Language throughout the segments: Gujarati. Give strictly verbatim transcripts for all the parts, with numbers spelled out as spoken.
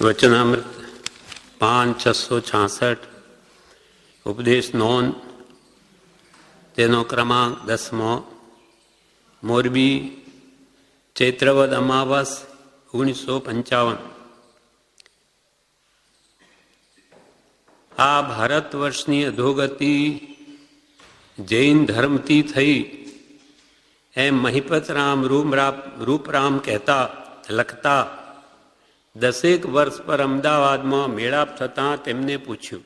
વચનામૃત પાંચ છસો છાસઠ ઉપદેશ નોંધ તેનો ક્રમાંક દસમો. મોરબી, ચૈત્રવદ અમાવસ ઓગણીસો પંચાવન. આ ભારત વર્ષની અધોગતિ જૈન ધર્મથી થઈ એમ મહિપતરામ રૂમરામ રૂપરામ કહેતા લખતા દસેક વર્ષ પર અમદાવાદમાં મેળાપ થતાં તેમને પૂછ્યું.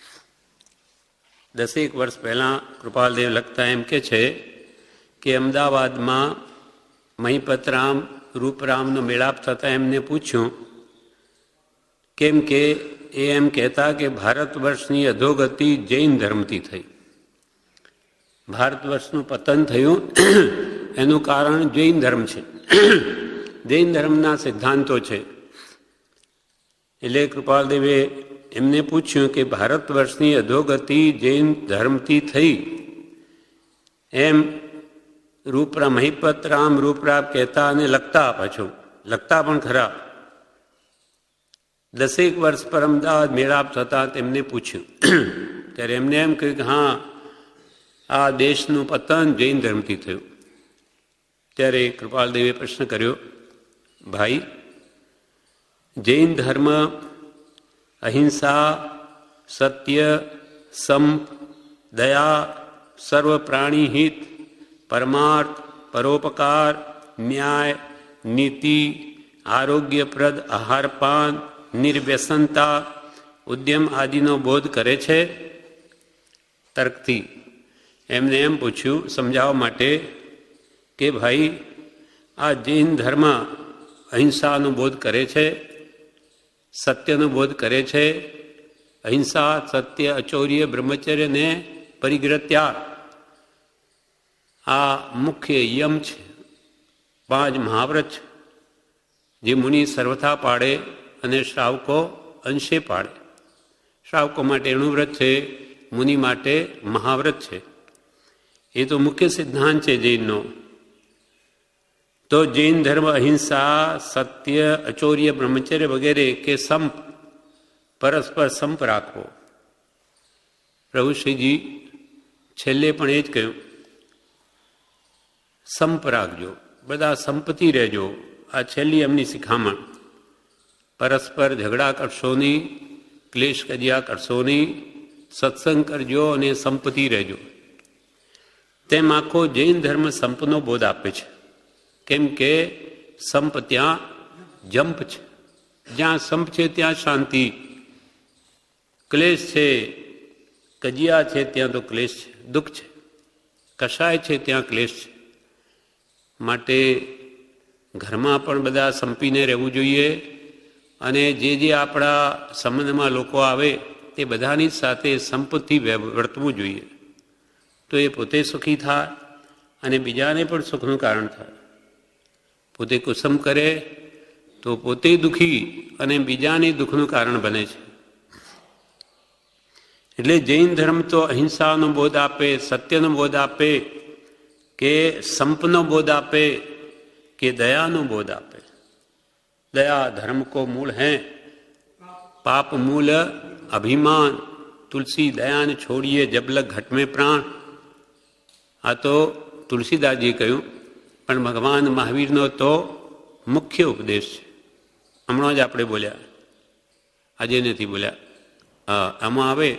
દસેક વર્ષ પહેલાં કૃપાલદેવ લખતા એમ કે છે કે અમદાવાદમાં મહિપતરામ રૂપરામનો મેળાપ થતાં એમને પૂછ્યું કેમ કે એ એમ કહેતા કે ભારત વર્ષની અધોગતિ જૈન ધર્મથી થઈ. ભારત વર્ષનું પતન થયું એનું કારણ જૈન ધર્મ છે, જૈન ધર્મના સિદ્ધાંતો છે. એટલે કૃપાલદેવે એમને પૂછ્યું કે ભારત વર્ષની અધોગતિ જૈન ધર્મથી થઈ એમ રૂપરામ મહિપતરામ રૂપરામ કહેતા અને લખતા, પાછું લખતા પણ ખરા. દસેક વર્ષ પર અમદાવાદ મેળાપ થતા તેમને પૂછ્યું ત્યારે એમને એમ કહ્યું કે હા, આ દેશનું પતન જૈન ધર્મથી થયું. ત્યારે કૃપાલદેવે પ્રશ્ન કર્યો, ભાઈ, જૈન ધર્મ અહિંસા, સત્ય, સંપ, દયા, સર્વ પ્રાણી હિત, પરમાર્થ, પરોપકાર, ન્યાય, નીતિ, આરોગ્યપ્રદ આહારપાન, નિર્વ્યસનતા, ઉદ્યમ આદિનો બોધ કરે છે. તર્કથી એમને એમ પૂછ્યું સમજાવવા માટે કે ભાઈ, આ જૈન ધર્મ અહિંસાનો બોધ કરે છે, સત્યનો બોધ કરે છે. અહિંસા, સત્ય, અચૌર્ય, બ્રહ્મચર્ય ને પરિગ્રહ ત્યાગ આ મુખ્ય યમ છે, પાંચ મહાવ્રત છે જે મુનિ સર્વથા પાડે અને શ્રાવકો અંશે પાડે. શ્રાવકો માટે એનું વ્રત છે, મુનિ માટે મહાવ્રત છે. એ તો મુખ્ય સિદ્ધાંત છે જૈનનો. તો જૈન ધર્મ અહિંસા, સત્ય, અચૌર્ય, બ્રહ્મચર્ય વગેરે કે સંપ, પરસ્પર સંપ રાખવો. પ્રભુશ્રીજી છેલ્લે પણ એ જ કહ્યું, સંપ રાખજો, બધા સંપતિ રહેજો. આ છેલ્લી એમની શિખામણ. પરસ્પર ઝઘડા કરશો નહીં, ક્લેશ કજિયા કરશો નહીં, સત્સંગ કરજો અને સંપતિ રહેજો. તેમ આખો જૈન ધર્મ સંપનો બોધ આપે છે. કેમ કે સંપ ત્યાં જંપ છે. જ્યાં સંપ છે ત્યાં શાંતિ. ક્લેશ છે, કજિયા છે ત્યાં તો ક્લેશ છે, દુઃખ છે. કશાય છે ત્યાં ક્લેશ છે. માટે ઘરમાં પણ બધા સંપીને રહેવું જોઈએ. અને જે જે આપણા સંબંધમાં લોકો આવે તે બધાની સાથે સંપથી વર્તવું જોઈએ. તો એ પોતે સુખી થાય અને બીજાને પણ સુખનું કારણ થાય. પોતે કુસમ કરે તો પોતે દુઃખી અને બીજાને દુઃખનું કારણ બને છે. એટલે જૈન ધર્મ તો અહિંસાનો બોધ આપે, સત્યનો બોધ આપે, કે સંપનો બોધ આપે, કે દયાનો બોધ આપે. दया धर्म को मूल है, पाप मूल अभिमान, तुलसी दया ने छोड़िए जब लग घट में प्राण. આ તો તુલસીદાસજીએ કહ્યું, પણ ભગવાન મહાવીરનો તો મુખ્ય ઉપદેશ છે. હમણાં જ આપણે બોલ્યા, આજે નથી બોલ્યા. હા, આમાં આવે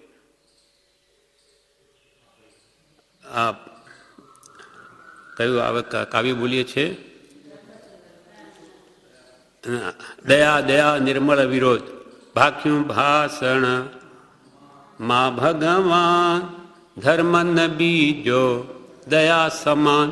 આ કયું આવે કાવ્ય બોલીએ છે, દયા દયા નિર્મળ વિરોધ, ભાખ્યું ભાષણ માં ભગવાન, ધર્મ ન બીજો દયા સમાન.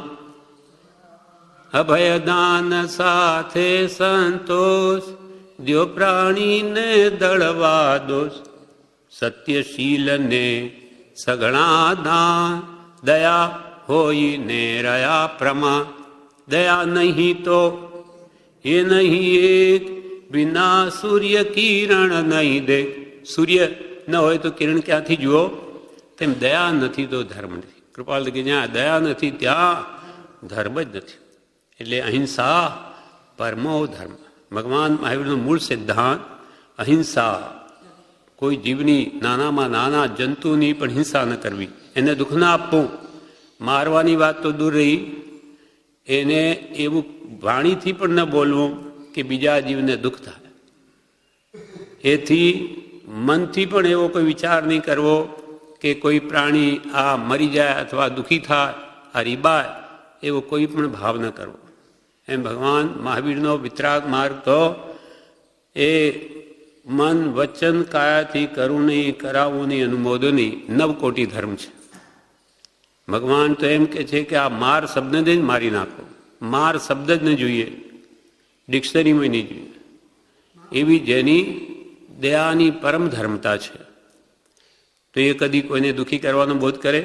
અભયદાન સાથે સંતોષ, દ્યો પ્રાણીને દળવા દોષ. સત્યશીલ ને સગણા દાન, દયા હોય ને રહ્યા પ્રમાણ. દયા નહીં તો એ નહીં એક, વિના સૂર્ય કિરણ નહીં દે. સૂર્ય ન હોય તો કિરણ ક્યાંથી જુઓ? તેમ દયા નથી તો ધર્મ નથી. કૃપાલ કે જ્યાં દયા નથી ત્યાં ધર્મ જ નથી. એટલે અહિંસા પરમો ધર્મ. ભગવાન મહાવીરનો મૂળ સિદ્ધાંત અહિંસા. કોઈ જીવની, નાનામાં નાના જંતુની પણ હિંસા ન કરવી, એને દુઃખ ના આપવું. મારવાની વાત તો દૂર રહી, એને એવું વાણીથી પણ ન બોલવું કે બીજા જીવને દુઃખ થાય. એથી મનથી પણ એવો કોઈ વિચાર નહીં કરવો કે કોઈ પ્રાણી આ મરી જાય અથવા દુઃખી થાય, આ રીબાય, એવો કોઈ પણ ભાવ ન કરવો. એમ ભગવાન મહાવીરનો વિતરાગ માર્ગ તો એ મન વચન કાયાથી કરવું નહીં, કરાવવું નહીં, અનુમોદની નવકોટી ધર્મ છે. ભગવાન તો એમ કે છે કે આ માર શબ્દને જ મારી નાખો. માર શબ્દ જ ન જોઈએ, ડિક્શનરીમાં નહીં જોઈએ. એવી જેની દયાની પરમ ધર્મતા છે, તો એ કદી કોઈને દુઃખી કરવાનો બોધ કરે?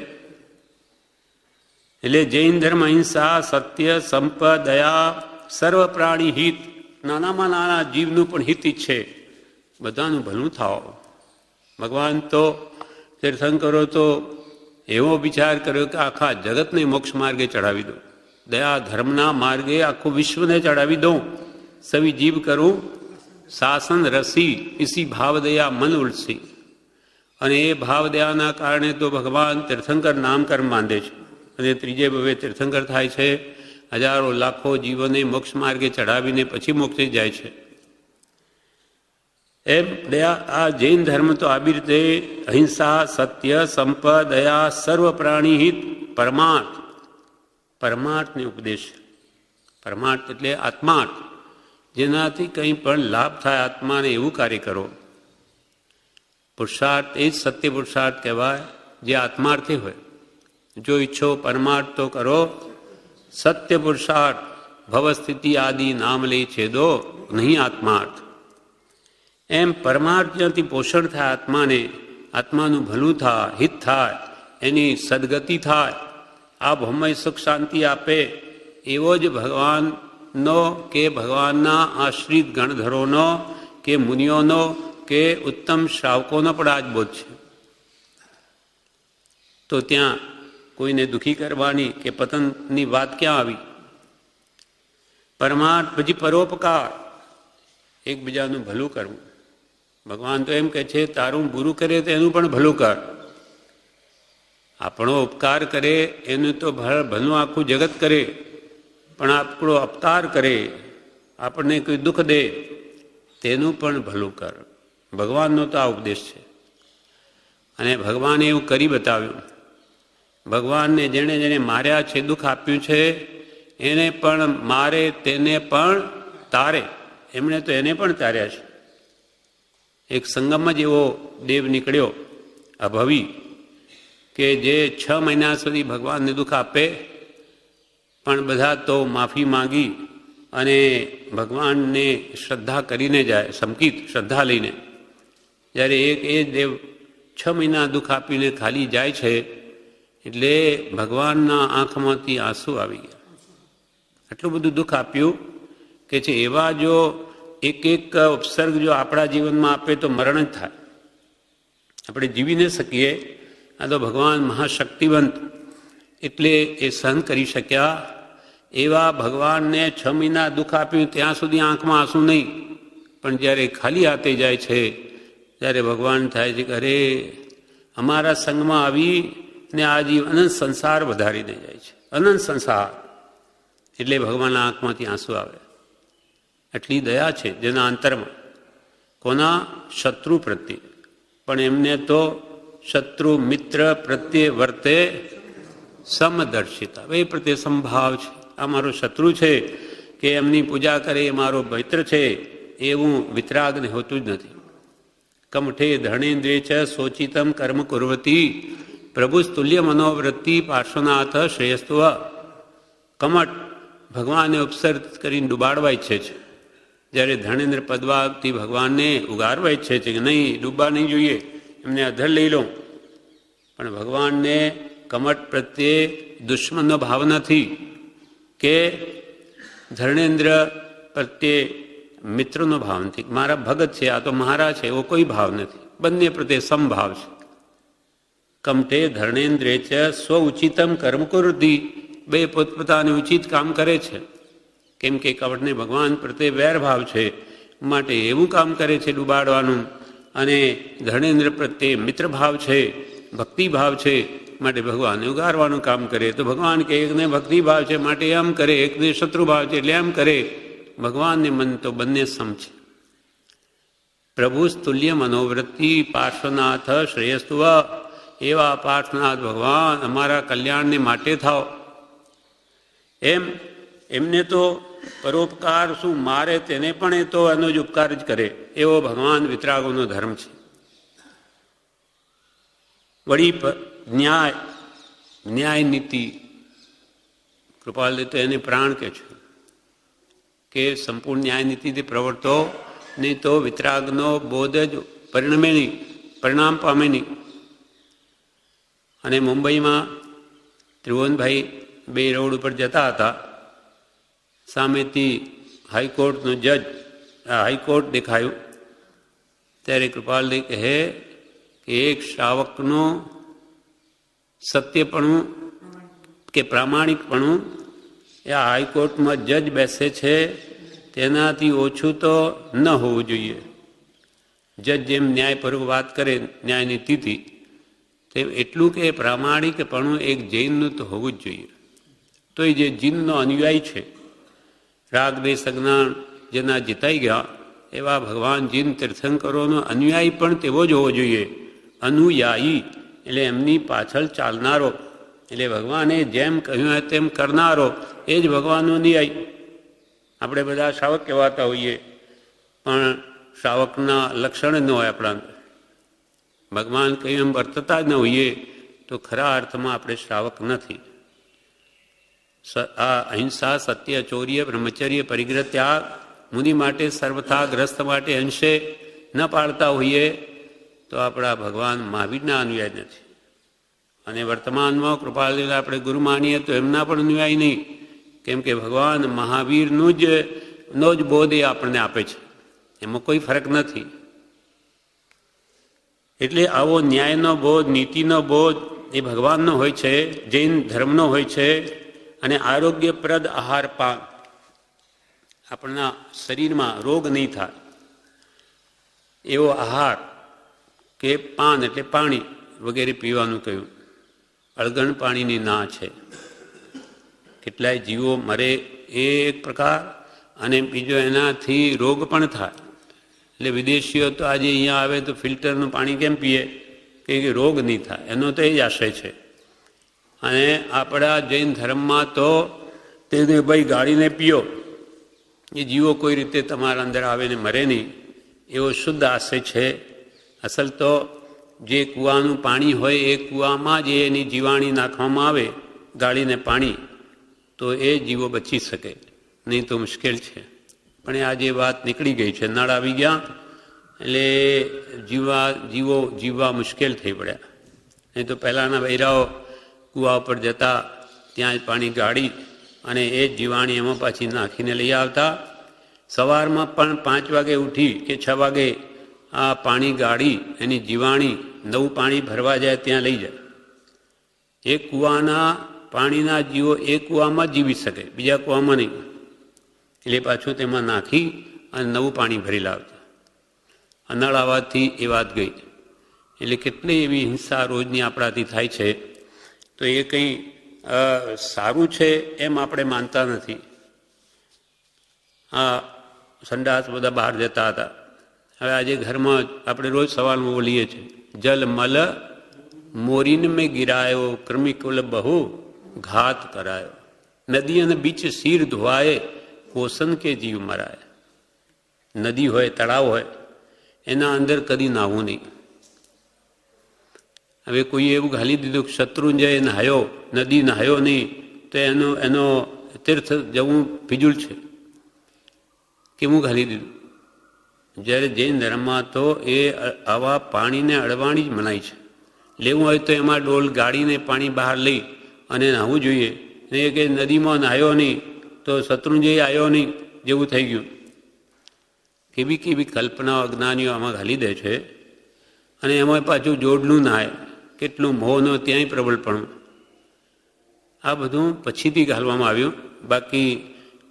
એટલે જૈન ધર્મ અહિંસા, સત્ય, સંપ, દયા, સર્વ પ્રાણી હિત, નાનામાં નાના જીવનું પણ હિત ઈચ્છે, બધાનું ભલું થાવ. ભગવાન તો તીર્થંકરો તો એવો વિચાર કર્યો કે આખા જગતને મોક્ષ માર્ગે ચડાવી દો, દયા ધર્મના માર્ગે આખું વિશ્વને ચડાવી દઉં. સવી જીવ કરું શાસન રસી, ઇસી ભાવ દયા મન ઉલસી. અને એ ભાવ દયાના કારણે તો ભગવાન તીર્થંકર નામકર્મ બાંધે છે અને ત્રીજે ભવે તીર્થંકર થાય છે. હજારો લાખો જીવોને મોક્ષ માર્ગે ચડાવીને પછી મોક્ષે જાય છે. એમ દયા, આ જૈન ધર્મ તો આવી રીતે અહિંસા, સત્ય, સંપ, દયા, સર્વ પ્રાણી હિત, પરમાર્થ. પરમાર્થને ઉપદેશ. પરમાર્થ એટલે આત્માર્થ, જેનાથી કંઈ પણ લાભ થાય આત્માને એવું કાર્ય કરો. પુરુષાર્થ એ જ સત્ય પુરુષાર્થ કહેવાય, જે આત્માર્થી હોય. જો ઈચ્છો પરમાર્થ તો કરો સત્ય પુરુષાર્થ. ભવસ્થિતિ આદિ નામ લે છેદો નહીં આત્માર્થ. એમ પરમાર્થ જ્યાંથી પોષણ થાય આત્માને, આત્માનું ભલું થાય, હિત થાય, એની સદગતિ થાય, આ ભૌમય સુખ શાંતિ આપે, એવો જ ભગવાનનો કે ભગવાનના આશ્રિત ગણધરોનો કે મુનિઓનો કે ઉત્તમ શ્રાવકોનો પણ આ જ બોધ છે. તો ત્યાં કોઈને દુઃખી કરવાની કે પતનની વાત ક્યાં આવી? પરમાર્થ પછી પરોપકાર, એકબીજાનું ભલું કરવું. ભગવાન તો એમ કહે છે તારું બુરું કરે તો એનું પણ ભલું કર. આપણો ઉપકાર કરે એનું તો ભલું આખું જગત કરે, પણ આપણો અપકાર કરે, આપણને કોઈ દુઃખ દે, તેનું પણ ભલું કર. ભગવાનનો તો આ ઉપદેશ છે. અને ભગવાને એવું કરી બતાવ્યું. ભગવાનને જેણે જેણે માર્યા છે, દુઃખ આપ્યું છે, એને પણ મારે, તેને પણ તારે. એમણે તો એને પણ તાર્યા છે. એક સંગમ જ એવો દેવ નીકળ્યો અભવી, કે જે છ મહિના સુધી ભગવાનને દુઃખ આપે, પણ બધા તો માફી માંગી અને ભગવાનને શ્રદ્ધા કરીને જાય, સંકિત શ્રદ્ધા લઈને. જ્યારે એક એ દેવ છ મહિના દુઃખ આપીને ખાલી જાય છે, એટલે ભગવાનના આંખમાંથી આંસુ આવી ગયા. આટલું બધું દુઃખ આપ્યું કે છે એવા જો એક એક ઉપસર્ગ જો આપણા જીવનમાં આપે તો મરણ જ થાય, આપણે જીવી ન શકીએ. આ તો ભગવાન મહાશક્તિવંત એટલે એ સહન કરી શક્યા. એવા ભગવાનને છ મહિના દુઃખ આપ્યું, ત્યાં સુધી આંખમાં આંસુ નહીં, પણ જ્યારે ખાલી હાથે જાય છે ત્યારે ભગવાન થાય છે કે અરે અમારા સંગમાં આવી ને આ જીવ અનંત સંસાર વધારીને જાય છે, અનંત સંસાર. એટલે ભગવાનના આંખમાંથી આંસુ આવે. આટલી દયા છે જેના અંતરમાં. કોના? શત્રુ પ્રત્યે. પણ એમને તો શત્રુ મિત્ર પ્રત્યે વર્તે સમદર્શિતા, એ પ્રત્યે સંભાવ છે. આ મારો શત્રુ છે કે એમની પૂજા કરે એ મારો મિત્ર છે, એવું વિતરાગને હોતું જ નથી. કમઠે ધર્ણેન્દ્રિય ચ સોચિતમ કર્મ કુર્વતી પ્રભુ તુલ્ય મનોવૃત્તિ પાર્શ્વનાથ શ્રેયસ્ત્વ. કમઠ ભગવાનને ઉપસર્ગ કરીને ડૂબાડવા ઈચ્છે છે, જ્યારે ધર્ણેન્દ્ર પદવાથી ભગવાનને ઉગારવા ઈચ્છે છે કે નહીં, ડૂબવા નહીં જોઈએ, એમને અધર લઈ લો. પણ ભગવાનને કમઠ પ્રત્યે દુશ્મનનો ભાવ નથી કે ધર્ણેન્દ્ર પ્રત્યે મિત્રનો ભાવ નથી. મારા ભગત છે, આ તો મહારાજ છે, એવો કોઈ ભાવ નથી. બંને પ્રત્યે સમભાવ છે. કમઠે ધર્ણેન્દ્રે ચ સ્વ ઉચિતમ કર્મ કુર્વતી, બે પોતપોતાનું ઉચિત કામ કરે છે. કેમ કે કપટને ભગવાન પ્રત્યે વેરભાવ છે, માટે એવું કામ કરે છે ડૂબાડવાનું. અને ધર્મેન્દ્ર પ્રત્યે મિત્રભાવ છે, ભક્તિભાવ છે, માટે ભગવાનને ઉગારવાનું કામ કરે. તો ભગવાન કે એકને ભક્તિભાવ છે માટે એમ કરે, એકને શત્રુભાવ છે એટલે એમ કરે. ભગવાનને મન તો બંને સમ છે. પ્રભુ સ્તુલ્ય મનોવૃત્તિ પાર્શ્વનાથ શ્રેયસ્તુવ. એવા પાર્શ્વનાથ ભગવાન અમારા કલ્યાણને માટે થાવ. એમ એમને તો પરોપકાર શું, મારે તેને પણ એ તો એનો જ ઉપકાર જ કરે, એવો ભગવાન વિતરાગોનો ધર્મ છે. વળી ન્યાય ન્યાય નીતિ કૃપાલ તો એને પ્રાણ કે છે કે સંપૂર્ણ ન્યાય નીતિથી પ્રવર્તો, નહીં તો વિતરાગનો બોધ જ પરિણમે નહીં, પરિણામ પામે નહીં. અને મુંબઈમાં ત્રિભુવનભાઈ બે રોડ ઉપર જતા હતા, સામેથી હાઈકોર્ટનું જજ હાઈકોર્ટ દેખાયું. ત્યારે કૃપાલજી કહે કે એક શ્રાવકનું સત્યપણું કે પ્રામાણિકપણું એ આ હાઈકોર્ટમાં જજ બેસે છે તેનાથી ઓછું તો ન હોવું જોઈએ. જજ જેમ ન્યાયપૂર્વક વાત કરે ન્યાય નીતિથી, તેમ એટલું કે પ્રામાણિકપણું એક જૈનનું તો હોવું જ જોઈએ. તો એ જે જીનનો અનુયાયી છે, રાગ દેશ અજ્ઞાન જેના જીતાઈ ગયા એવા ભગવાન જીન તીર્થંકરોનો અનુયાયી પણ તેવો જ હોવો જોઈએ. અનુયાયી એટલે એમની પાછળ ચાલનારો, એટલે ભગવાને જેમ કહ્યું હોય તેમ કરનારો, એ જ ભગવાનનો અનુયાયી. આપણે બધા શ્રાવક કહેવાતા હોઈએ, પણ શ્રાવકના લક્ષણ ન હોય આપણા. ભગવાન કહ્યું એમ વર્તતા જ ન હોઈએ તો ખરા અર્થમાં આપણે શ્રાવક નથી. આ અહિંસા, સત્ય, ચૌર્ય, બ્રહ્મચર્ય, પરિગ્રહ, ત્યાગ મુનિ માટે સર્વથા ગ્રસ્ત માટે અંશે ન પાળતા હોઈએ તો આપણા ભગવાન મહાવીરના અનુયાયી નથી. અને વર્તમાનમાં કૃપાલજીને આપણે ગુરુ માનીએ તો એમના પણ અનુયાયી નહીં, કેમ કે ભગવાન મહાવીરનું જ નો જ બોધ એ આપણને આપે છે, એમાં કોઈ ફરક નથી. એટલે આવો ન્યાયનો બોધ, નીતિનો બોધ એ ભગવાનનો હોય છે, જૈન ધર્મનો હોય છે. અને આરોગ્યપ્રદ આહાર પાન, આપણા શરીરમાં રોગ નહીં થાય એવો આહાર કે પાન એટલે પાણી વગેરે પીવાનું કહ્યું. અળગણ પાણીની ના છે. કેટલાય જીવો મરે એ એક પ્રકાર, અને બીજો એનાથી રોગ પણ થાય. એટલે વિદેશીઓ તો આજે અહીંયા આવે તો ફિલ્ટરનું પાણી કેમ પીએ કે રોગ નહીં થાય, એનો તો એ જ આશય છે. અને આપણા જૈન ધર્મમાં તો તેને ભાઈ ગાળીને પીઓ, એ જીવો કોઈ રીતે તમારા અંદર આવે ને મરે નહીં, એવો શુદ્ધ આશય છે. અસલ તો જે કૂવાનું પાણી હોય એ કૂવામાં જ એની જીવાણી નાખવામાં આવે, ગાળીને પાણી, તો એ જીવો બચી શકે, નહીં તો મુશ્કેલ છે. પણ આજે વાત નીકળી ગઈ છે, નળ આવી ગયા એટલે જીવા જીવો જીવવા મુશ્કેલ થઈ પડ્યા. નહીં તો પહેલાંના બૈરાઓ કૂવા ઉપર જતા, ત્યાં જ પાણી ગાળી અને એ જ જીવાણી એમાં પાછી નાખીને લઈ આવતા. સવારમાં પણ પાંચ વાગે ઉઠી કે છ વાગે આ પાણી ગાળી એની જીવાણી નવું પાણી ભરવા જાય ત્યાં લઈ જાય. એ કૂવાના પાણીના જીવો એ કૂવામાં જીવી શકે, બીજા કૂવામાં નહીં. એટલે પાછું તેમાં નાખી અને નવું પાણી ભરી લાવતા. નળ આવવાથી એ વાત ગઈ. એટલે કેટલી એવી હિંસા રોજની આપણાથી થાય છે, તો એ કંઈ સારું છે એમ આપણે માનતા નથી. આ સંડાસ બધા બહાર જતા હતા, હવે આજે ઘરમાં આપણે રોજ સવાલમાં બોલીએ છીએ, જલ મલ મોરીન મેં ગિરાયો, કૃમિકુલ બહુ ઘાત કરાયો, નદી અને બીચ શીર ધોવાય, પોષણ કે જીવ મરાય. નદી હોય, તળાવ હોય, એના અંદર કદી નાહવું નહીં. હવે કોઈએ એવું ઘાલી દીધું કે શત્રુંજય નહાયો, નદી નહાયો નહીં તો એનો એનો તીર્થ જવું ફિજૂલ છે, કેવું ઘાલી દીધું. જ્યારે જૈન ધર્મમાં તો એ આવા પાણીને અડવાણી જ મનાય છે. લેવું હોય તો એમાં ડોલ ગાળીને પાણી બહાર લઈ અને નાહવું જોઈએ. નહીં કે નદીમાં નાહ્યો નહીં તો શત્રુંજય આવ્યો નહીં જેવું થઈ ગયું. કેવી કેવી કલ્પનાઓ અજ્ઞાનીઓ આમાં ઘાલી દે છે. અને એમાં પાછું જોડલું નાય, કેટલું મોહનો ત્યાંય પ્રબળપણું. આ બધું પછીથી ઘાલવામાં આવ્યું. બાકી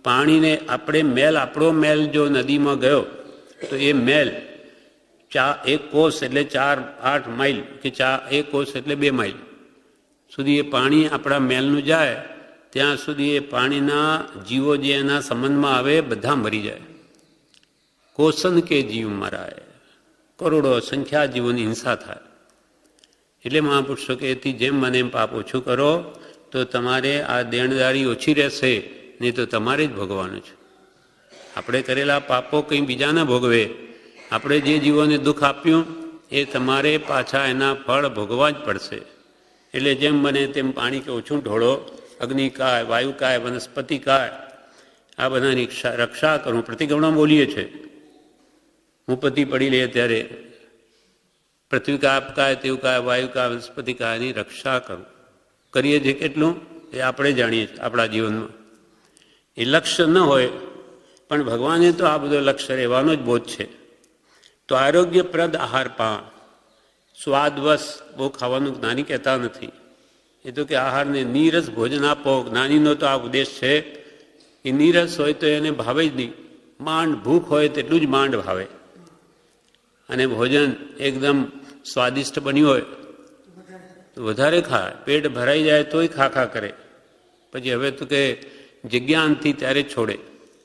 પાણીને આપણે મેલ, આપણો મેલ જો નદીમાં ગયો તો એ મેલ ચા એક કોસ એટલે ચાર આઠ માઇલ કે ચા એક કોસ એટલે બે માઇલ સુધી એ પાણી આપણા મેલનું જાય, ત્યાં સુધી એ પાણીના જીવો જે એના સંબંધમાં આવે બધા મરી જાય. કોસન કે જીવ મરાય, કરોડો સંખ્યા જીવોની હિંસા થાય. એટલે મહાપુરુષો કે એથી જેમ મને એમ પાપ ઓછું કરો તો તમારે આ દેણદારી ઓછી રહેશે, નહીં તો તમારે જ ભોગવાનું છે. આપણે કરેલા પાપો કંઈ બીજાને ભોગવે, આપણે જે જીવોને દુઃખ આપ્યું એ તમારે પાછા એના ફળ ભોગવા જ પડશે. એટલે જેમ બને તેમ પાણી કે ઓછું ઢોળો, અગ્નિકાય, વાયુકાય, વનસ્પતિકાય, આ બધાની રક્ષા કરું. પ્રતિક્રમણ બોલીએ છીએ, મુપતિ પડી લે ત્યારે પૃથ્વીકાય, આપકાય, તેવકાય, વાયુકાય, વનસ્પતિકાયની રક્ષા કરું. કરીએ છીએ કેટલું એ આપણે જાણીએ છીએ આપણા જીવનમાં. એ લક્ષ્ય ન હોય પણ ભગવાને તો આ બધો લક્ષ્ય રહેવાનો જ બોધ છે. તો આરોગ્યપ્રદ આહાર પાન, સ્વાદવશ બહુ ખાવાનું જ્ઞાની કહેતા નથી. એ તો કે આહારને નીરસ ભોજન આપો. જ્ઞાનીનો તો આ ઉદ્દેશ છે કે નીરસ હોય તો એને ભાવે જ નહીં, માંડ ભૂખ હોય તેટલું જ માંડ ભાવે. અને ભોજન એકદમ સ્વાદિષ્ટ બન્યું હોય તો વધારે ખાય, પેટ ભરાઈ જાય તોય ખા ખા કરે. પછી હવે તો કે જગ્યાંતથી ત્યારે છોડે.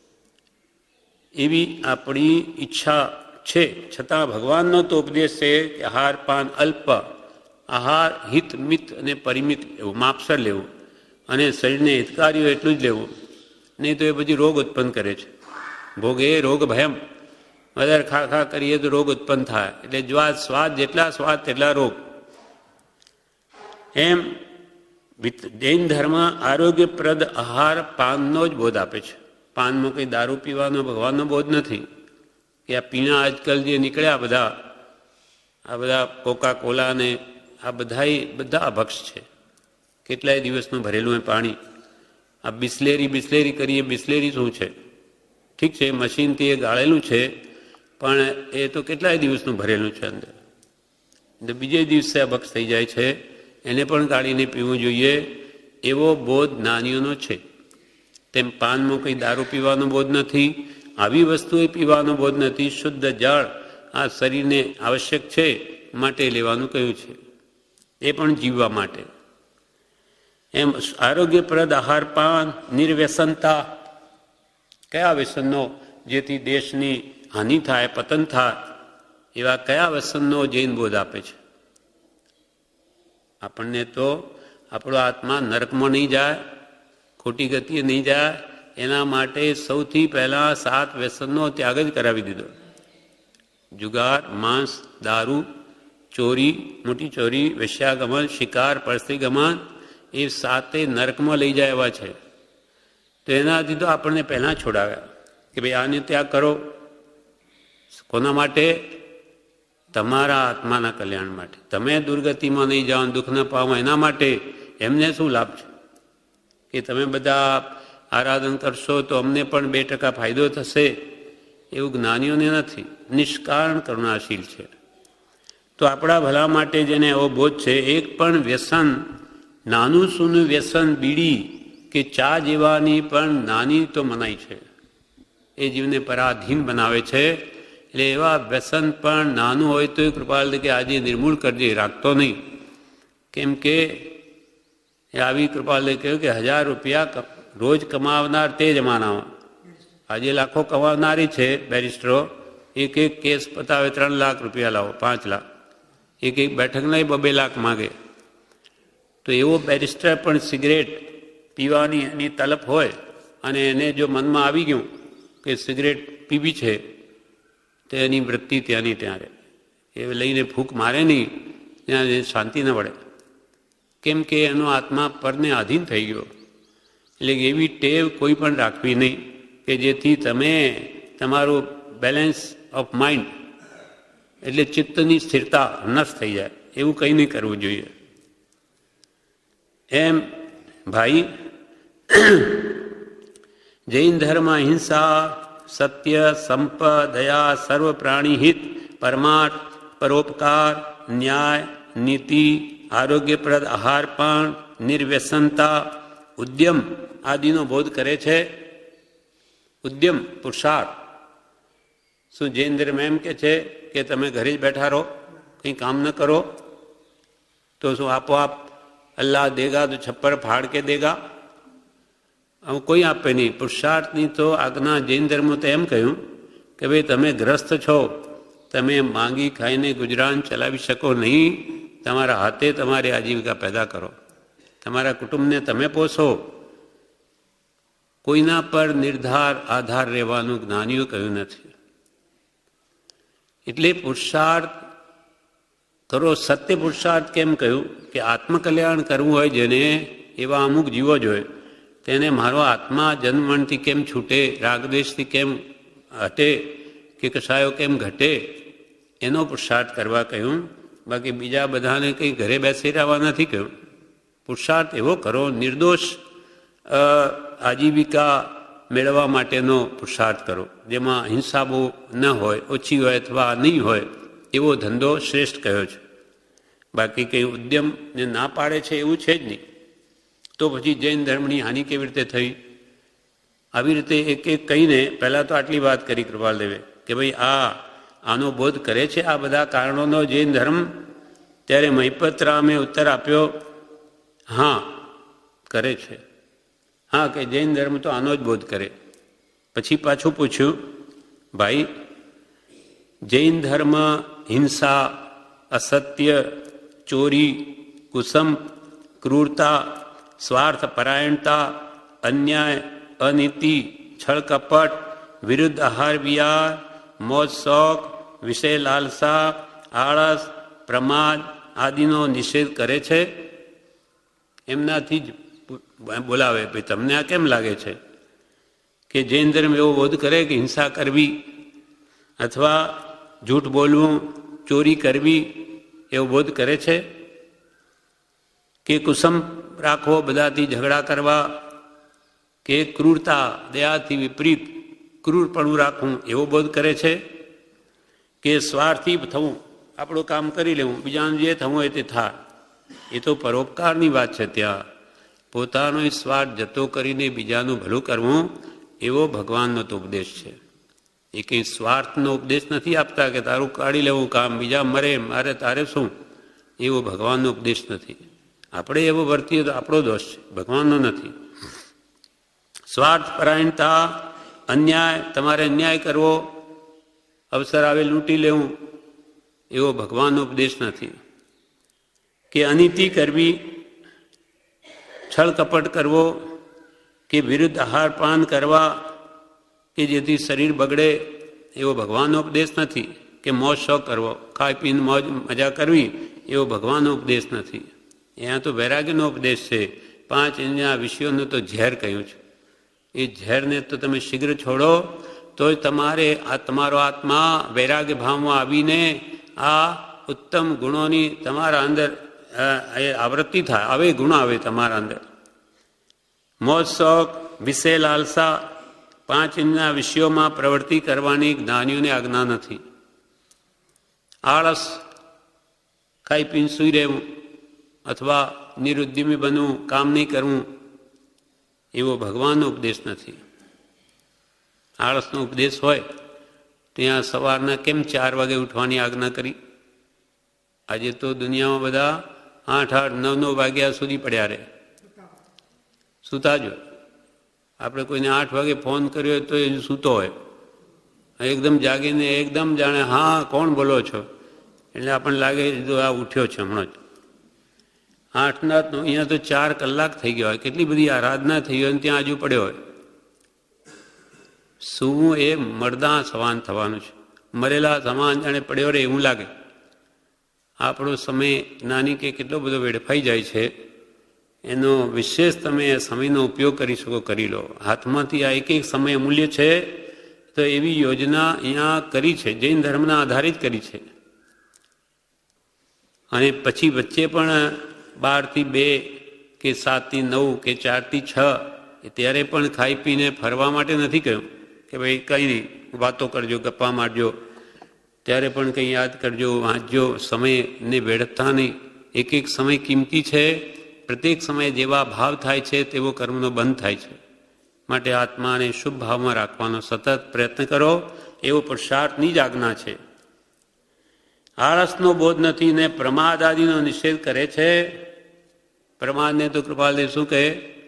એવી આપણી ઈચ્છા છે, છતાં ભગવાનનો તો ઉપદેશ છે કે આહાર પાન અલ્પ, આહાર હિત મિત અને પરિમિત એવું માપસર લેવું, અને શરીરને હિતકારી હોય એટલું જ લેવું, નહીં તો એ પછી રોગ ઉત્પન્ન કરે છે. ભોગે રોગ ભયમ, વધારે ખા ખા કરીએ તો રોગ ઉત્પન્ન થાય. એટલે જ્વાદ સ્વાદ, જેટલા સ્વાદ તેટલા રોગ. એમ જૈન ધર્મ આરોગ્યપ્રદ આહાર પાનનો જ બોધ આપે છે. પાનમાં કંઈ દારૂ પીવાનો ભગવાનનો બોધ નથી. કે આ પીણા આજકાલ જે નીકળ્યા બધા, આ બધા કોકા કોલા ને આ બધા બધા અભક્ષ છે. કેટલાય દિવસનું ભરેલું એ પાણી. આ બિસ્લેરી બિસ્લેરી કરીએ, બિસ્લેરી શું છે? ઠીક છે, મશીનથી એ ગાળેલું છે, પણ એ તો કેટલાય દિવસનું ભરેલું છે અંદર. બીજે દિવસે અભક્ષ થઈ જાય છે. એને પણ ગાળીને પીવું જોઈએ, એવો બોધ જ્ઞાનીઓનો છે. તેમ પાનમાં કંઈ દારૂ પીવાનો બોધ નથી, આવી વસ્તુએ પીવાનો બોધ નથી. શુદ્ધ જળ આ શરીરને આવશ્યક છે માટે લેવાનું કહ્યું છે, એ પણ જીવવા માટે. એમ આરોગ્યપ્રદ આહાર પાન, નિર્વ્યસનતા, કયા વ્યસનનો જેથી દેશની હાનિ થાય, પતન થાય, એવા કયા વ્યસનનો જૈન બોધ આપે છે. આપણને તો આપણો આત્મા નરકમાં નહીં જાય, ખોટી ગતિએ નહીં જાય, એના માટે સૌથી પહેલાં સાત વ્યસનનો ત્યાગ જ કરાવી દીધો. જુગાર, માંસ, દારૂ, ચોરી, મોટી ચોરી, વેશ્યાગમન, શિકાર, પરસ્ત્રીગમન, એ સાતે નરકમાં લઈ જાય એવા છે. તો એનાથી તો આપણને પહેલાં છોડાવ્યા કે ભાઈ આને ત્યાગ કરો. કોના માટે? તમારા આત્માના કલ્યાણ માટે. તમે દુર્ગતિમાં નહીં જાઓ, દુઃખ ન પાવો એના માટે. એમને શું લાભ છે કે તમે બધા આરાધન કરશો તો અમને પણ બે ટકા ફાયદો થશે, એવું જ્ઞાનીઓને નથી. નિષ્કારણ કરુણાશીલ છે. તો આપણા ભલા માટે જેને એવો બોધ છે, એક પણ વ્યસન, નાનું સૂનું વ્યસન, બીડી કે ચા જેવાની પણ નાની તો મનાઈ છે. એ જીવને પરાધીન બનાવે છે. એટલે એવા વ્યસન પણ નાનું હોય તો એ કૃપાલ કે આજે નિર્મૂળ કરજે, રાખતો નહીં. કેમ કે આવી કૃપાલે કહ્યું કે હજાર રૂપિયા રોજ કમાવનાર તે જમાનામાં, આજે લાખો કમાવનારી છે બેરિસ્ટરો. એક એક કેસ પતાવે ત્રણ લાખ રૂપિયા લાવો, પાંચ લાખ, એક એક બેઠકના બબે લાખ માગે. તો એવો બેરિસ્ટર પણ સિગરેટ પીવાની એની તલપ હોય અને એને જો મનમાં આવી ગયું કે સિગરેટ પીવી છે, તો એની વૃત્તિ ત્યાંની ત્યાં રહે. એ લઈને ફૂંક મારે નહીં, ત્યાં શાંતિ ન પડે. કેમ કે એનો આત્મા પરને આધીન થઈ ગયો. એટલે એવી ટેવ કોઈ પણ રાખવી નહીં કે જેથી તમે તમારું બેલેન્સ ઓફ માઇન્ડ એટલે ચિત્તની સ્થિરતા નષ્ટ થઈ જાય. એવું કંઈ નહીં કરવું જોઈએ. એમ ભાઈ, જૈન ધર્મ અહિંસા, સત્ય, સંપ, દયા, સર્વ પ્રાણી હિત, પરમાર્થ, પરોપકાર, ન્યાય, નીતિ, આરોગ્યપ્રદ આહાર પાન, નિર્વ્યસનતા, ઉદ્યમ આદિનો બોધ કરે છે. ઉદ્યમ પુરુષાર્થ. શું જૈન ધર્મ એમ કે છે કે તમે ઘરે જ બેઠા રહો, કંઈ કામ ન કરો તો શું આપોઆપ અલ્લાહ દેગા તો છપ્પર ફાડ કે દેગા? આવું કોઈ આપે નહીં. પુરુષાર્થની તો આજ્ઞા જૈન ધર્મ તો એમ કહ્યું કે ભાઈ તમે ગ્રસ્ત છો, તમે માંગી ખાઈને ગુજરાન ચલાવી શકો નહીં, તમારા હાથે તમારી આજીવિકા પેદા કરો, તમારા કુટુંબને તમે પોષો. કોઈના પર નિર્ધાર આધાર રહેવાનું જ્ઞાનીઓ કહ્યું નથી. એટલે પુરુષાર્થ કરો. સત્ય પુરુષાર્થ કેમ કહ્યું કે આત્મકલ્યાણ કરવું હોય જેને, એવા અમુક જીવો જોઈએ. તેને મારો આત્મા જન્મણથી કેમ છૂટે, રાગદ્વેષથી કેમ હટે કે કશાયો કેમ ઘટે, એનો પુરુષાર્થ કરવા કહ્યું. બાકી બીજા બધાને કંઈ ઘરે બેસી રહેવા નથી કહ્યું. પુરુષાર્થ એવો કરો, નિર્દોષ આજીવિકા મેળવવા માટેનો પુરુષાર્થ કરો, જેમાં હિંસા બહુ ન હોય, ઓછી હોય અથવા નહીં હોય, એવો ધંધો શ્રેષ્ઠ કહ્યો છે. બાકી કંઈ ઉદ્યમને ના પાડે છે એવું છે જ નહીં. તો પછી જૈન ધર્મની હાનિ કેવી રીતે થઈ? આવી રીતે એક એક કહીને પહેલાં તો આટલી વાત કરી કૃપાલદેવે કે ભાઈ આ આનો બોધ કરે છે આ બધા કારણોનો જૈન ધર્મ. ત્યારે મહિપતરામે ઉત્તર આપ્યો, હા કરે છે. હા કે જૈન ધર્મ તો આનો જ બોધ કરે. પછી પાછું પૂછ્યું, ભાઈ જૈન ધર્મ હિંસા, અસત્ય, ચોરી, કુસંપ, ક્રૂરતા, સ્વાર્થ પરાયણતા, અન્યાય, અનીતિ, છળ કપટ, વિરુદ્ધ આહાર વિહાર, મોજ શોખ, વિષય લાલસા, આળસ, પ્રમાદ આદિનો નિષેધ કરે છે. એમનાથી જ બોલાવે, ભાઈ તમને આ કેમ લાગે છે કે જૈન ધર્મ એવો બોધ કરે કે હિંસા કરવી અથવા જૂઠ બોલવું, ચોરી કરવી એવો બોધ કરે છે? કે કુસંપ રાખવો, બધાથી ઝઘડા કરવા, કે ક્રૂરતા, દયાથી વિપરીત ક્રૂરપણું રાખવું એવો બોધ કરે છે? કે સ્વાર્થી થવું, આપણું કામ કરી લેવું, બીજાનું જે થવું હોય તે થાય. એ તો પરોપકારની વાત છે. ત્યાં પોતાનો સ્વાર્થ જતો કરીને બીજાનું ભલું કરવું એવો ભગવાનનો તો ઉપદેશ છે. એ કંઈ સ્વાર્થનો ઉપદેશ નથી આપતા કે તારું કાઢી લેવું કામ, બીજા મરે મારે તારે શું, એવો ભગવાનનો ઉપદેશ નથી. આપણે એવો વર્તીએ તો આપણો દોષ છે, ભગવાનનો નથી. સ્વાર્થ પરાયણતા, અન્યાય, તમારે અન્યાય કરવો, અવસર આવે લૂંટી લેવું, એવો ભગવાનનો ઉપદેશ નથી. કે અનીતિ કરવી, છળ કપટ કરવો, કે વિરુદ્ધ આહાર પાન કરવા કે જેથી શરીર બગડે, એવો ભગવાનનો ઉપદેશ નથી. કે મોજ શોખ કરવો, ખાઈ પીને મોજ મજા કરવી, એવો ભગવાનનો ઉપદેશ નથી. અહીંયા તો વૈરાગ્યનો ઉપદેશ છે. પાંચ એના વિષયોનું તો ઝેર કહ્યું છે. એ ઝેરને તો તમે શીઘ્ર છોડો તો જ તમારે આ તમારો આત્મા વૈરાગ્ય ભાવમાં આવીને આ ઉત્તમ ગુણોની તમારા અંદર આવૃત્તિ થાય, આવે ગુણ આવે તમારા અંદર. મોજ શોખ, વિષય લાલસા, પાંચ ઇન્દ્રિયના વિષયોમાં પ્રવૃત્તિ કરવાની જ્ઞાનીઓને આજ્ઞા નથી. આળસ, ખાઈ પીને સૂઈ રહેવું અથવા નિરુદ્યમી બનવું, કામ નહીં કરવું, એવો ભગવાનનો ઉપદેશ નથી. આળસનો ઉપદેશ હોય ત્યાં સવારના કેમ ચાર વાગે ઉઠવાની આજ્ઞા કરી? આજે તો દુનિયામાં બધા આઠ આઠ નવ નવ વાગ્યા સુધી પડ્યા રહે, સૂતા જ હોય. આપણે કોઈને આઠ વાગે ફોન કર્યો હોય તો એ સૂતો હોય, એકદમ જાગીને એકદમ જાણે હા કોણ બોલો છો, એટલે આપણને લાગે તો આ ઉઠ્યો છે હમણાં જ. આઠના અહીંયા તો ચાર કલાક થઈ ગયા હોય, કેટલી બધી આરાધના થઈ હોય, ત્યાં હજુ પડ્યો હોય. સૂવું એ મરદા સમાન થવાનું છે, મરેલા સમાન જાણે પડ્યો રહે એવું લાગે. આપણો સમય નાની કે કેટલો બધો વેડફાઈ જાય છે, એનો વિશેષ તમે સમયનો ઉપયોગ કરી શકો કરી લો. હાથમાંથી આ એક એક સમય અમૂલ્ય છે, તો એવી યોજના અહીંયા કરી છે, જૈન ધર્મના આધારિત કરી છે. અને પછી વચ્ચે પણ બારથી બે કે સાતથી નવ કે ચારથી છ ત્યારે પણ ખાઈ પીને ફરવા માટે નથી કહ્યું કે ભાઈ કંઈ નહીં વાતો કરજો, ગપ્પા મારજો, ત્યારે પણ કંઈ યાદ કરજો, વાંચજો, સમયને વેડફતા નહીં. એક એક સમય કિંમતી છે, પ્રત્યેક સમયે જેવા ભાવ થાય છે તેવો કર્મનો બંધ થાય છે. માટે આત્માને શુભ ભાવમાં રાખવાનો સતત પ્રયત્ન કરો, એવો પુરુષાર્થની જ આજ્ઞા છે. આળસનો બોધ નથી ને પ્રમાદ આદિનો નિષેધ કરે છે. પ્રમાદને તો કૃપાલદેવ શું કહે?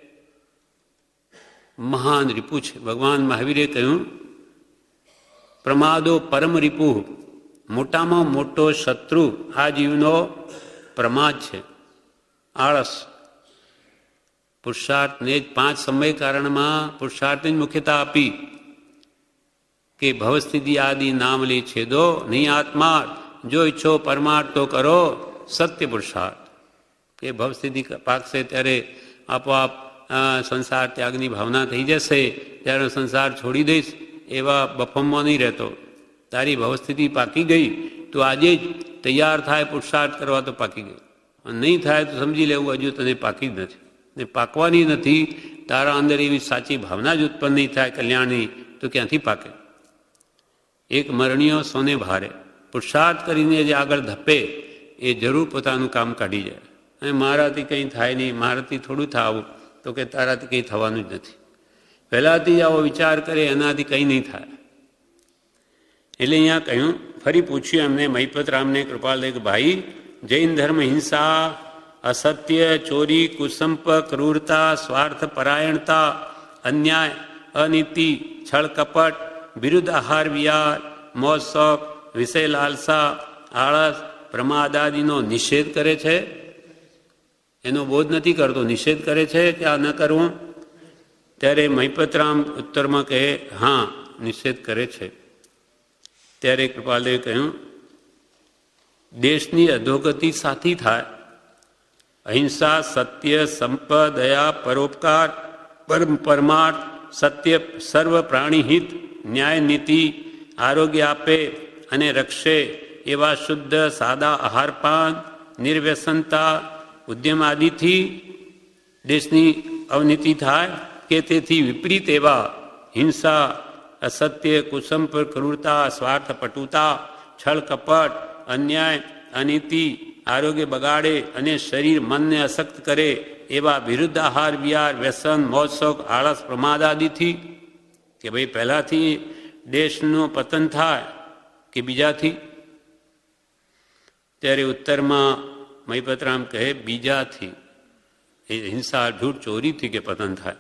મહાન રીપુ છે. ભગવાન મહાવીરે કહ્યું, પ્રમાદો પરમ રીપુ, મોટામાં મોટો શત્રુ આ જીવનો પ્રમાદ છે, આળસ. પુરુષાર્થને જ પાંચ સમય કારણમાં પુરુષાર્થને જ મુખ્યતા આપી કે ભવસ્થિતિ આદિ નામ લે છેદો નહીં આત્મા, જો ઈચ્છો પરમાર્થ તો કરો સત્ય પુરુષાર્થ. કે ભવસ્થિતિ પાકશે ત્યારે આપોઆપ સંસાર ત્યાગની ભાવના થઈ જશે, ત્યારે સંસાર છોડી દઈશ એવા બફમમાં નહીં રહેતો. તારી ભવસ્થિતિ પાકી ગઈ તો આજે જ તૈયાર થાય પુરુષાર્થ કરવા તો પાકી ગઈ, નહીં થાય તો સમજી લેવું હજુ તને પાકી જ નથી ને પાકવાની નથી. તારા અંદર એવી સાચી ભાવના જ ઉત્પન્ન નહીં થાય કલ્યાણની તો ક્યાંથી પાકે? એક મરણીઓ સોને ભારે, પુરુષાર્થ કરીને જે આગળ ધપે એ જરૂર પોતાનું કામ કાઢી જાય. અને મારાથી કંઈ થાય નહીં, મારાથી થોડું થાવું, તો કે તારાથી કંઈ થવાનું જ નથી. પહેલાંથી આવો વિચાર કરે એનાથી કંઈ નહીં થાય. એટલે અહીંયા કહ્યું, ફરી પૂછ્યું એમને મહિપતરામને કૃપાલદેવ, ભાઈ જૈન ધર્મ હિંસા, અસત્ય, ચોરી, કુસંપ, ક્રૂરતા, સ્વાર્થ પરાયણતા, અન્યાય, અનીતિ, છળ કપટ, વિરુદ્ધ આહાર વિહાર, મોજ શોખ, વિષય લાલસા, આળસ, પ્રમાદાદિનો નિષેધ કરે છે. એનો બોધ નથી કરતો, નિષેધ કરે છે કે આ ન કરવું. ત્યારે મહિપતરામ ઉત્તરમાં કહે, હા નિષેધ કરે છે. ત્યારે કૃપાલદેવે કહ્યું, દેશની અધોગતિ સાથી થાય. અહિંસા, સત્ય, સંપ, દયા, પરોપકાર, પરમ પરમાર્થ, સત્ય, સર્વ પ્રાણીહિત, ન્યાય, નીતિ, આરોગ્ય આપે અને રક્ષે એવા શુદ્ધ સાદા આહારપાન, નિર્વ્યસનતા, ઉદ્યમ આદિથી દેશની અવનતિ થાય કે તેથી વિપરીત એવા હિંસા, અસત્ય, કુસંપ, ક્રૂરતા, સ્વાર્થ, પટુતા, છળ કપટ, અન્યાય, અનીતિ, આરોગ્ય બગાડે અને શરીર મનને અશક્ત કરે એવા વિરુદ્ધ આહાર વિહાર, વ્યસન, મોજ શોખ, આળસ, પ્રમાદ આદિથી. કે ભાઈ પહેલાંથી દેશનું પતન થાય કે બીજાથી? ત્યારે ઉત્તરમાં મહિપતરામ કહે, બીજાથી. એ હિંસા, જૂઠ, ચોરીથી કે પતન થાય.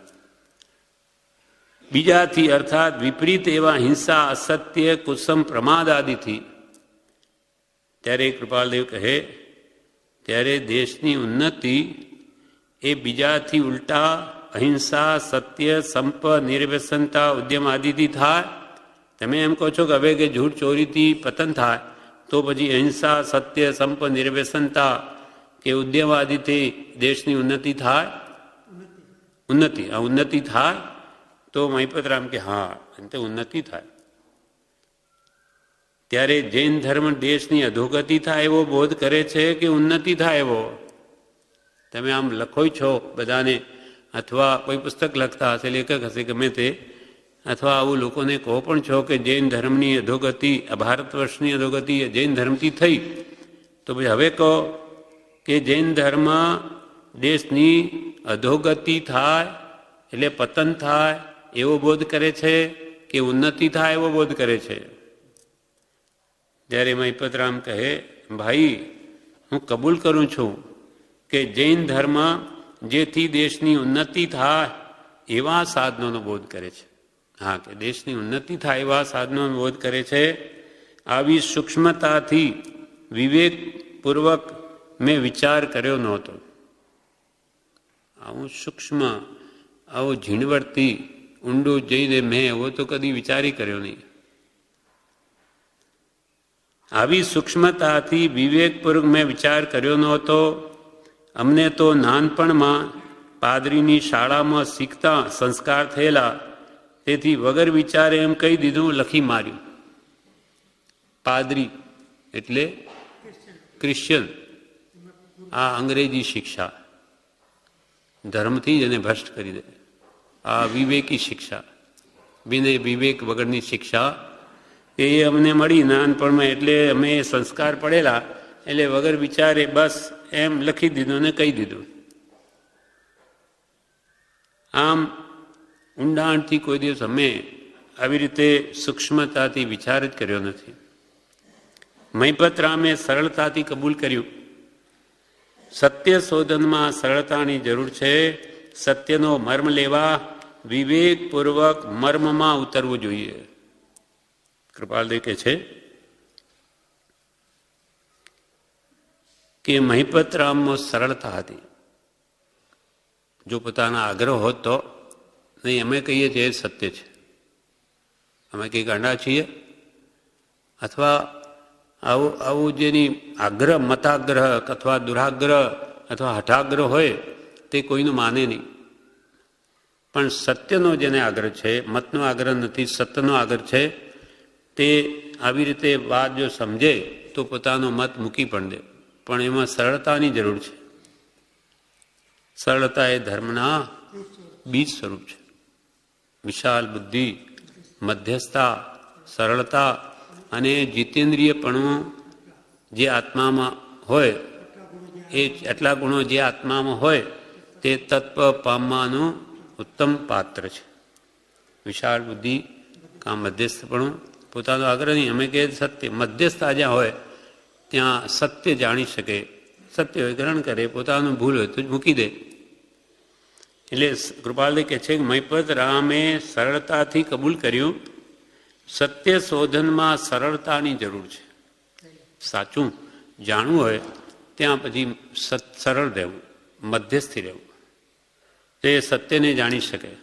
બીજાથી અર્થાત વિપરીત એવા હિંસા, અસત્ય, કુસમ, પ્રમાદ આદિથી. ત્યારે કૃપાલદેવ કહે, ત્યારે દેશની ઉન્નતિ એ બીજાથી ઉલટા અહિંસા, સત્ય, સંપ, નિર્વ્યસનતા, ઉદ્યમ આદિથી થાય. તમે એમ કહો છો કે હવે કે જૂઠ ચોરીથી પતન થાય, તો પછી અહિંસા, સત્ય, સંપ, નિર્વ્યસનતા કે ઉદ્યમ આદિથી દેશની ઉન્નતિ થાય? ઉન્નતિ આ ઉન્નતિ થાય? તો મહિપતરામ કે હા, અંતે ઉન્નતિ થાય. ત્યારે જૈન ધર્મ દેશની અધોગતિ થાય એવો બોધ કરે છે કે ઉન્નતિ થાય એવો? તમે આમ લખો છો બધાને, અથવા કોઈ પુસ્તક લખતા હશે, લેખક હશે ગમે તે, અથવા આવું લોકોને કહો પણ છો કે જૈન ધર્મની અધોગતિ, ભારત વર્ષની અધોગતિ જૈન ધર્મથી થઈ, તો પછી હવે કહો કે જૈન ધર્મ દેશની અધોગતિ થાય એટલે પતન થાય એવો બોધ કરે છે કે ઉન્નતિ થાય એવો બોધ કરે છે? ત્યારે મહિપતરામ કહે, ભાઈ હું કબૂલ કરું છું કે જૈન ધર્મ જેથી દેશની ઉન્નતિ થાય એવા સાધનોનો બોધ કરે છે. હા, કે દેશની ઉન્નતિ થાય એવા સાધનોનો બોધ કરે છે. આવી સૂક્ષ્મતાથી વિવેકપૂર્વક મેં વિચાર કર્યો નહોતો. આવું સૂક્ષ્મ, આવું ઝીણવટથી ઊંડું જઈને મેં એવો તો કદી વિચારી કર્યો નહીં. આવી સૂક્ષ્મતાથી વિવેકપૂર્વક મેં વિચાર કર્યો નહોતો. અમને તો નાનપણમાં પાદરીની શાળામાં શીખતા સંસ્કાર થયેલા, તેથી વગર વિચારે એમ કહી દીધું, લખી માર્યું. પાદરી એટલે ક્રિશ્ચિયન. આ અંગ્રેજી શિક્ષા ધર્મથી જ એને ભ્રષ્ટ કરી દે. આ વિવેકી શિક્ષા, વિનય વિવેક વગરની શિક્ષા એ અમને મળી નાનપણમાં, એટલે અમે સંસ્કાર પડેલા એટલે વગર વિચારે બસ એમ લખી દીધું ને કહી દીધું. આમ ઊંડાણથી કોઈ દિવસ અમે આવી રીતે સૂક્ષ્મતાથી વિચાર જ કર્યો નથી. મહિપત રામે સરળતાથી કબૂલ કર્યું. સત્ય શોધનમાં સરળતાની જરૂર છે. સત્યનો મર્મ લેવા વિવેકપૂર્વક મર્મમાં ઉતરવું જોઈએ. કૃપાલદેવ કહે છે કે મહિપત રામમાં સરળતા હતી. જો પોતાના આગ્રહ હોત તો નહીં, અમે કહીએ છીએ એ સત્ય છે, અમે કંઈ ગાંડા છીએ, અથવા આવું આવું જેની આગ્રહ મતાગ્રહ અથવા દુરાગ્રહ અથવા હઠાગ્રહ હોય તે કોઈનું માને નહીં. પણ સત્યનો જેને આગ્રહ છે, મતનો આગ્રહ નથી, સત્યનો આગ્રહ છે, તે આવી રીતે વાત જો સમજે તો પોતાનો મત મૂકી પણ દે. પણ એમાં સરળતાની જરૂર છે. સરળતા એ ધર્મના બીજ સ્વરૂપ છે. વિશાળ બુદ્ધિ, મધ્યસ્થતા, સરળતા અને જીતેન્દ્રિયપણું જે આત્મામાં હોય, એ એટલા ગુણો જે આત્મામાં હોય તે તત્વ પામવાનું ઉત્તમ પાત્ર છે. વિશાળ બુદ્ધિ, કાં મધ્યસ્થપણું, પોતાનો આગ્રહ નહીં, અમે કહે સત્ય. મધ્યસ્થતા જ્યાં હોય ત્યાં સત્ય જાણી શકે, સત્ય હોય ગ્રહણ કરે, પોતાનું ભૂલ હોય તો જ મૂકી દે. એટલે કૃપાલદેવ કહે છે કે મહિપત રામે સરળતાથી કબૂલ કર્યું. સત્ય શોધનમાં સરળતાની જરૂર છે. સાચું જાણવું હોય ત્યાં પછી સરળ રહેવું, મધ્યસ્થી રહેવું, તે સત્યને જાણી શકે.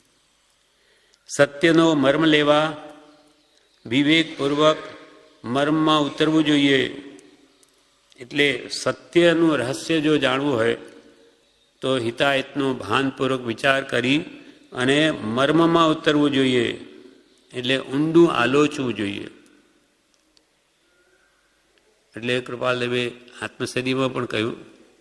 સત્યનો મર્મ લેવા વિવેકપૂર્વક મર્મમાં ઉતરવું જોઈએ. એટલે સત્યનું રહસ્ય જો જાણવું હોય તો હિતાહિતનો ભાનપૂર્વક વિચાર કરી અને મર્મમાં ઉતરવું જોઈએ. એટલે ઊંડું આલોચવું જોઈએ. એટલે કૃપાલદેવે આત્મસદીમાં પણ કહ્યું,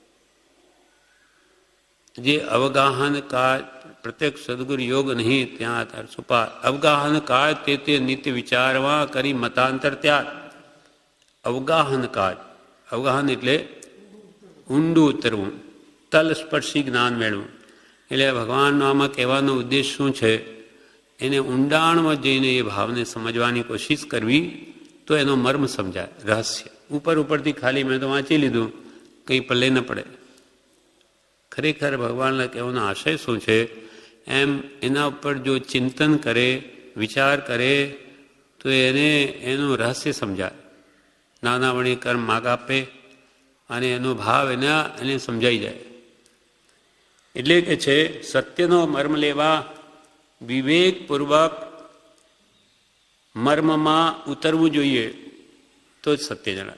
જે અવગાહન કાળ પ્રત્યક્ષ સદગુરુ યોગ નહીં ત્યાં તાર સુપાર. અવગાહન કાળ તે તે નિત્ય વિચારવા કરી મતાંતર ત્યાગ. અવગાહન કાળ, અવગાહન એટલે ઊંડું ઉતરવું, તલસ્પર્શી જ્ઞાન મેળવું. એટલે ભગવાનનો આમાં કહેવાનો ઉદ્દેશ શું છે, એને ઊંડાણમાં જઈને એ ભાવને સમજવાની કોશિશ કરવી તો એનો મર્મ સમજાય, રહસ્ય. ઉપર ઉપરથી ખાલી મેં તો વાંચી લીધું, કંઈ પલ્લે ન પડે. ખરેખર ભગવાનના કહેવાનો આશય શું છે, એમ એના ઉપર જો ચિંતન કરે, વિચાર કરે તો એને એનું રહસ્ય સમજાય. નાના વણી કર્મ માગ આપે અને એનો ભાવ એના એને સમજાઈ જાય. એટલે કે છે સત્યનો મર્મ લેવા વિવેકપૂર્વક મર્મમાં ઉતરવું જોઈએ તો જ સત્ય જણાય.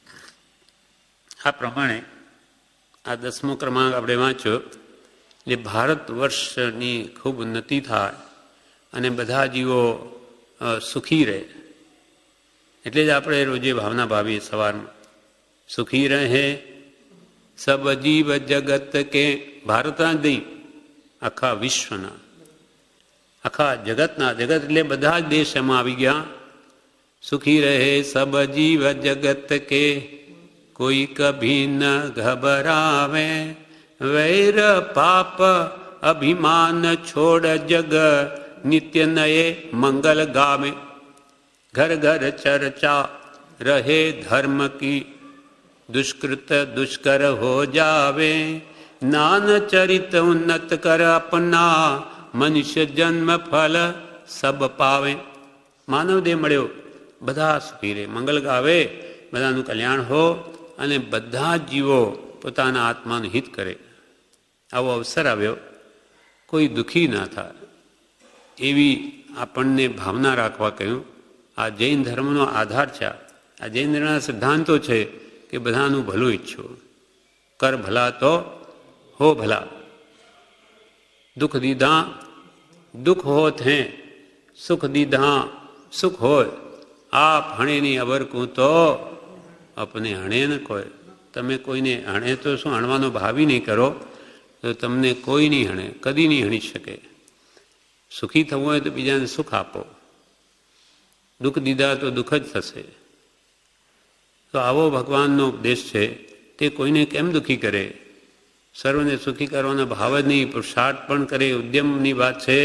આ પ્રમાણે આ દસમો ક્રમાંક આપણે વાંચ્યો. એટલે ભારત વર્ષની ખૂબ ઉન્નતિ થાય અને બધા જીવો સુખી રહે. એટલે જ આપણે રોજે ભાવના ભાવીએ સવારમાં, સુખી રહે સબ જીવ જગત કે. ભારતના જ નહીં, આખા વિશ્વના, આખા જગતના, જગત એટલે બધા જ દેશ એમાં આવી ગયા. સુખી રહે સબ જીવ જગત કે, કોઈ કભી ન ઘબરાવે. વૈર પાપ અભિમાન છોડ જગ, નિત્ય નયે મંગલ ગાવે. ઘર ઘર ચર્ચા રહે ધર્મ કી, दुष्कृत दुष्कर हो जावे. नान चरित उन्नत कर अपना, मनुष्य जन्म फल सब पावे. માનવ દેહ મળ્યો, બધા સુખી રહે, મંગલ ગાવે, બધાનું કલ્યાણ હો અને બધા જીવો પોતાના આત્માનું હિત કરે. આવો અવસર આવ્યો, કોઈ દુઃખી ના થાય એવી આપણને ભાવના રાખવા કહ્યું. આ જૈન ધર્મનો આધાર છે. આ જૈન ધર્મના સિદ્ધાંતો છે કે બધાનું ભલું ઈચ્છો. કર ભલા તો હો ભલા. દુઃખ દીધા દુઃખ હોત હે, સુખ દીધા સુખ હોય. આપ હણેની અવરકું તો અપને હણે ન કોઈ. તમે કોઈને હણે તો શું, હણવાનો ભાવી નહીં કરો તો તમને કોઈ નહીં હણે, કદી નહીં હણી શકે. સુખી થવું હોય તો બીજાને સુખ આપો, દુઃખ દીધા તો દુઃખ જ થશે. તો આવો ભગવાનનો ઉપદેશ છે. તે કોઈને કેમ દુઃખી કરે, સર્વને સુખી કરવાનો ભાવ જ નહીં, પુરુષાર્થ પણ કરે, ઉદ્યમની વાત છે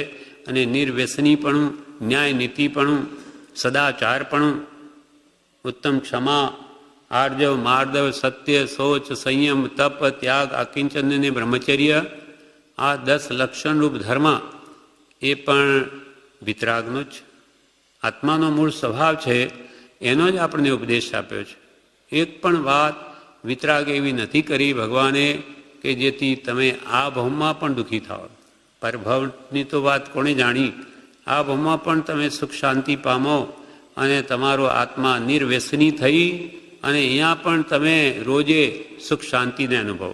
અને નિર્વ્યસનીપણું, ન્યાય નીતિપણું, સદાચારપણું, ઉત્તમ ક્ષમા, આર્જવ, માર્દવ, સત્ય, શૌચ, સંયમ, તપ, ત્યાગ, આકિંચન અને બ્રહ્મચર્ય, આ દસ લક્ષણરૂપ ધર્મ એ પણ વિતરાગનો જ આત્માનો મૂળ સ્વભાવ છે. એનો જ આપણને ઉપદેશ આપ્યો છે. એક પણ વાત વિતરાગ એવી નથી કરી ભગવાને કે જેથી તમે આ ભવમાં પણ દુઃખી થાઓ. પરભવની તો વાત કોણે જાણી? આ ભવમાં પણ તમે સુખ શાંતિ પામો અને તમારો આત્મા નિર્વ્યસની થઈ અને અહીંયા પણ તમે રોજે સુખ શાંતિને અનુભવો.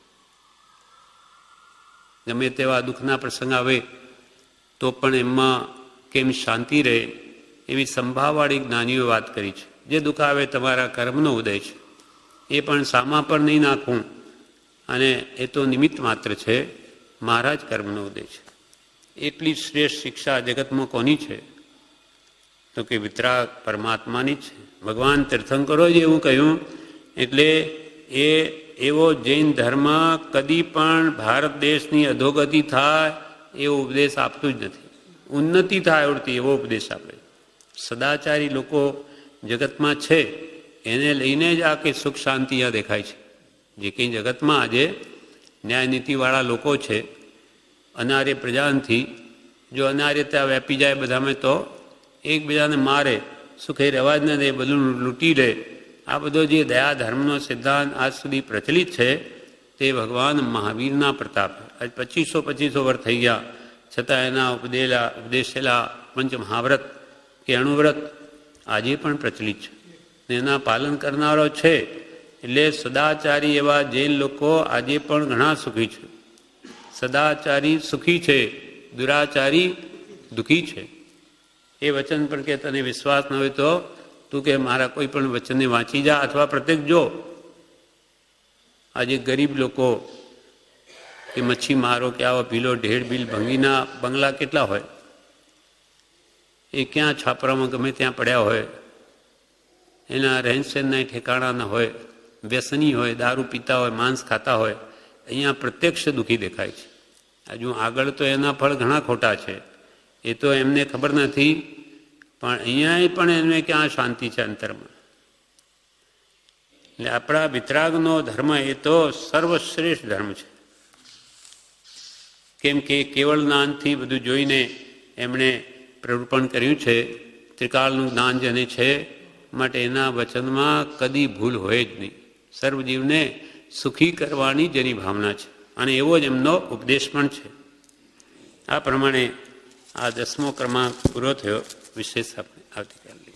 ગમે તેવા દુઃખના પ્રસંગ આવે તો પણ એમાં કેમ શાંતિ રહે એવી સંભાવવાળી જ્ઞાનીઓ વાત કરી છે. જે દુઃખ આવે તમારા કર્મનો ઉદય છે, એ પણ સામા પર નહીં નાખવું અને એ તો નિમિત્ત માત્ર છે, મારા જ કર્મનો ઉદય છે. એટલી શ્રેષ્ઠ શિક્ષા જગતમાં કોની છે? તો કે વિતરાગ પરમાત્માની જ છે. ભગવાન તીર્થંકરોએ એવું કહ્યું. એટલે એ એવો જૈન ધર્મ કદી પણ ભારત દેશની અધોગતિ થાય એવો ઉપદેશ આપતું જ નથી. ઉન્નતિ થાય આવડતી એવો ઉપદેશ આપે. સદાચારી લોકો જગતમાં છે એને લઈને જ આ કે સુખ શાંતિ આ દેખાય છે. જે કંઈ જગતમાં આજે ન્યાયનીતિવાળા લોકો છે, અનાર્ય પ્રજાનથી જો અનાર્યતા વ્યાપી જાય બધામાં તો એકબીજાને મારે, સુખે રહેવા જ ન દે, બધું લૂંટી લે. આ બધો જે દયા ધર્મનો સિદ્ધાંત આજ સુધી પ્રચલિત છે તે ભગવાન મહાવીરના પ્રતાપે આજ પચીસો પચીસો વર્ષ થઈ ગયા છતાં એના ઉપદેલા ઉપદેશેલા પંચમહાવ્રત કે અણુવ્રત આજે પણ પ્રચલિત છે. એના પાલન કરનારો છે. એટલે સદાચારી એવા જૈન લોકો આજે પણ ઘણા સુખી છે. સદાચારી સુખી છે, દુરાચારી દુઃખી છે. એ વચન પર કે તને વિશ્વાસ ન હોય તો તું કે મારા કોઈ પણ વચનને વાંચી જા અથવા પ્રત્યેક જો. આજે ગરીબ લોકો કે મચ્છી મારો કે આવા ભીલો ઢેડ બિલ ભંગીના બંગલા કેટલા હોય, એ ક્યાં છાપરામાં ગમે ત્યાં પડ્યા હોય, એના રહેનસહેનના ઠેકાણા ન હોય, વ્યસની હોય, દારૂ પીતા હોય, માંસ ખાતા હોય. અહીંયા પ્રત્યક્ષ દુઃખી દેખાય છે. હજુ આગળ તો એના ફળ ઘણા ખોટા છે, એ તો એમને ખબર નથી. પણ અહીંયા પણ એમને ક્યાં શાંતિ છે અંતરમાં. એટલે આપણા વિતરાગનો ધર્મ એ તો સર્વશ્રેષ્ઠ ધર્મ છે. કેમ કે કેવળ જ્ઞાનથી બધું જોઈને એમણે પ્રરૂપણ કર્યું છે. ત્રિકાળનું જ્ઞાન જેને છે માટે એના વચનમાં કદી ભૂલ હોય જ નહીં. સર્વજીવને સુખી કરવાની જેની ભાવના છે અને એવો જ એમનો ઉપદેશ પણ છે. આ પ્રમાણે આ દસમો ક્રમાંક પૂરો થયો. વિશેષ આપણે આવતીકાલે